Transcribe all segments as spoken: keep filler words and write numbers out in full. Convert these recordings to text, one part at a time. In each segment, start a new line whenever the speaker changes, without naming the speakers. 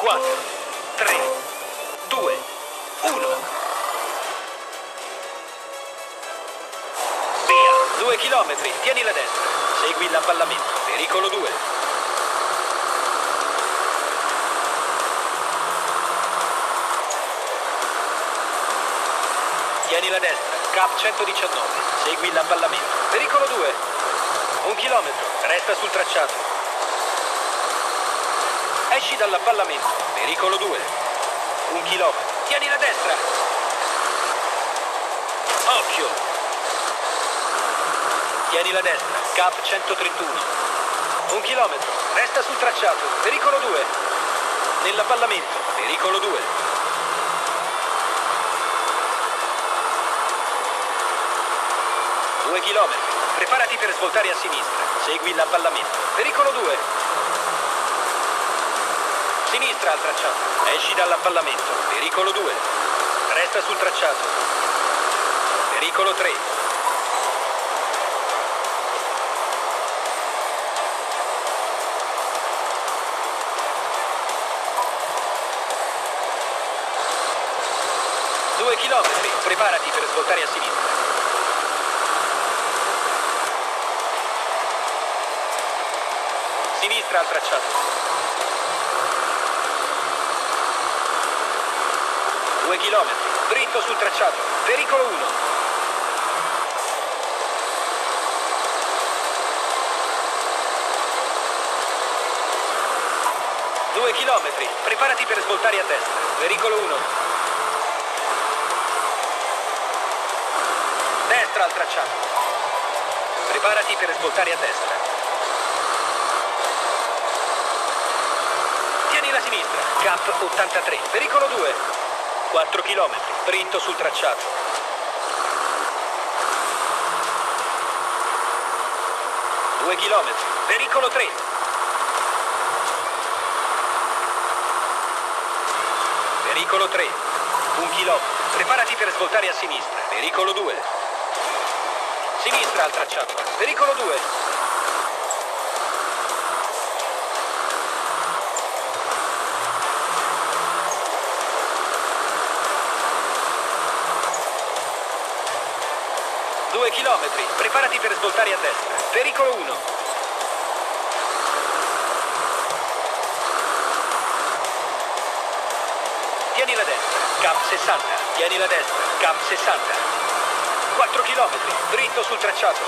quattro, tre, due, uno. Via, due chilometri, tieni la destra. Segui l'avvallamento. Pericolo due. Tieni la destra. Cap centodiciannove. Segui l'avvallamento. Pericolo due. Un chilometro. Resta sul tracciato. Esci dall'avvallamento. Pericolo due. Un chilometro. Tieni la destra. Occhio. Tieni la destra. Cap centotrentuno. Un chilometro. Resta sul tracciato. Pericolo due. Nell'avvallamento. Pericolo due. Due chilometri. Preparati per svoltare a sinistra. Segui l'avvallamento. Pericolo due. Sinistra al tracciato. Esci dall'avvallamento. Pericolo due. Resta sul tracciato. Pericolo tre. Due chilometri. Preparati per svoltare a sinistra. Sinistra al tracciato. Due chilometri. Dritto sul tracciato. Pericolo uno. Due chilometri. Preparati per svoltare a destra. Pericolo uno. Destra al tracciato. Preparati per svoltare a destra. Tieni la sinistra. Cap ottantatré. Pericolo due. quattro chilometri. Dritto sul tracciato. due chilometri. Pericolo tre. Pericolo tre. un chilometro. Preparati per svoltare a sinistra. Pericolo due. Sinistra al tracciato. Pericolo due. Due chilometri. Preparati per svoltare a destra. Pericolo uno. Tieni la destra. Cap sessanta. Tieni la destra. Cap sessanta. quattro chilometri. Dritto sul tracciato.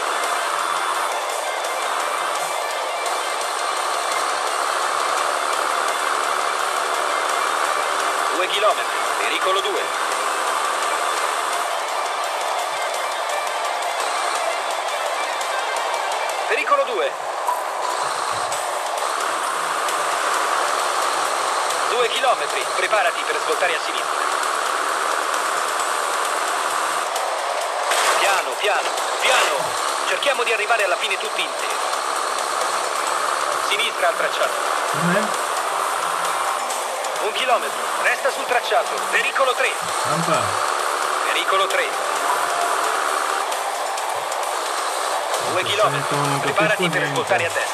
due chilometri. Pericolo due. Pericolo due. due chilometri. Preparati per svoltare a sinistra. Piano, piano, piano. Cerchiamo di arrivare alla fine tutti interi. Sinistra al tracciato.
Mm-hmm.
Un chilometro. Resta sul tracciato. Pericolo tre.
Rampa.
Pericolo tre. Due chilometri. Preparati per svoltare a destra.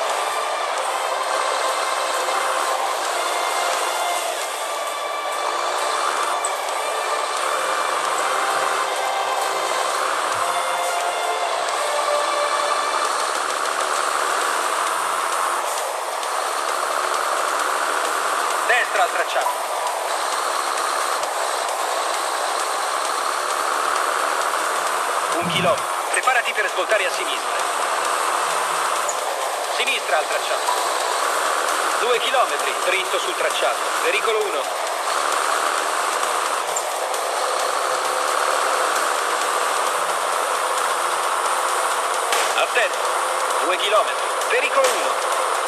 Destra al tracciato. Un chilometro. Preparati per svoltare a sinistra. Sinistra al tracciato. Due chilometri. Dritto sul tracciato. Pericolo uno. Attento. Due chilometri. Pericolo uno.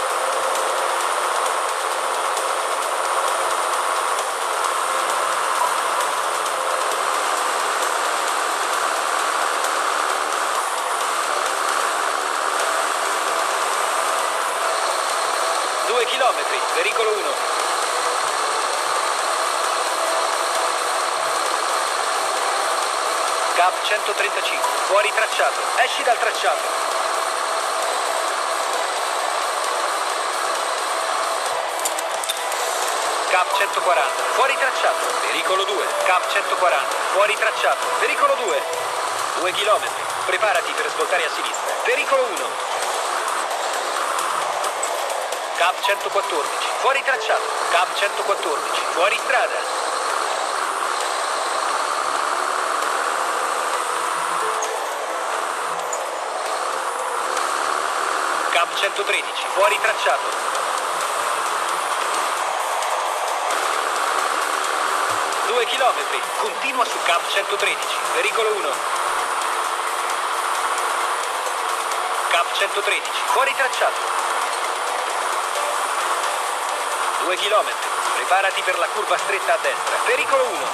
Due chilometri, pericolo uno. Cap centotrentacinque, fuori tracciato, esci dal tracciato. Cap centoquaranta, fuori tracciato. Pericolo due. Cap centoquaranta, fuori tracciato. Pericolo due. due chilometri. Preparati per svoltare a sinistra. Pericolo uno. Cap centoquattordici, fuori tracciato. Cap centoquattordici, fuori strada. Cap centotredici, fuori tracciato. due chilometri, continua su Cap centotredici, pericolo uno. Cap centotredici, fuori tracciato. due chilometri, preparati per la curva stretta a destra, pericolo uno.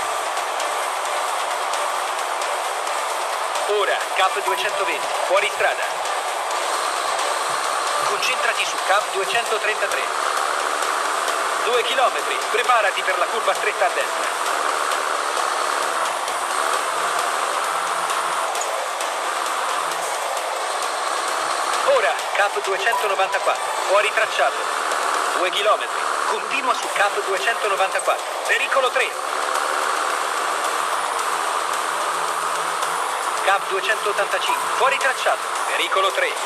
Ora, Cap duecentoventi, fuori strada. Concentrati su Cap duecentotrentatré. due chilometri, preparati per la curva stretta a destra. Ora, Cap duecentonovantaquattro, fuori tracciato. due chilometri, continua su Cap duecentonovantaquattro, pericolo tre. Cap duecentottantacinque, fuori tracciato, pericolo tre.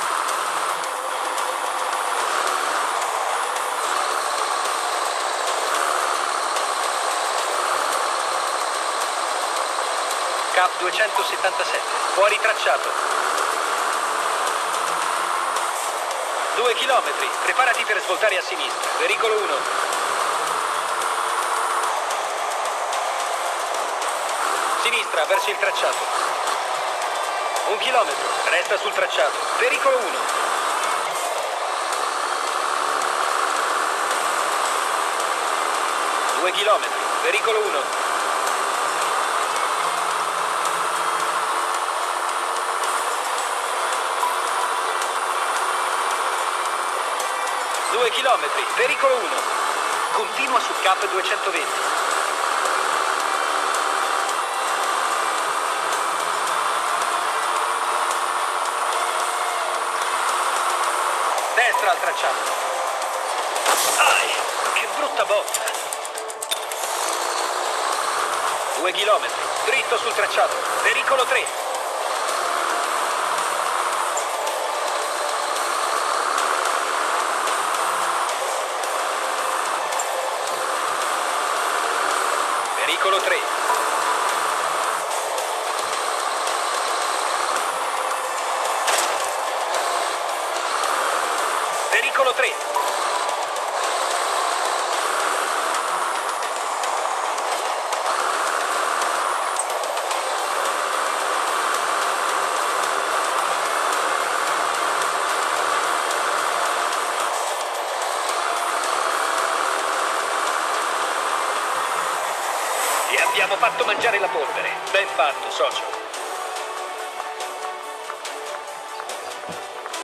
Cap duecentosettantasette, fuori tracciato. due chilometri, preparati per svoltare a sinistra, pericolo uno. Sinistra verso il tracciato. un chilometro, resta sul tracciato, pericolo uno. due chilometri, pericolo uno. due chilometri, pericolo uno. Continua su Cap duecentoventi. Destra al tracciato. Ai, che brutta botta. due chilometri, dritto sul tracciato, pericolo tre. Pericolo tre. Pericolo tre. Ti abbiamo fatto mangiare la polvere. Ben fatto, socio.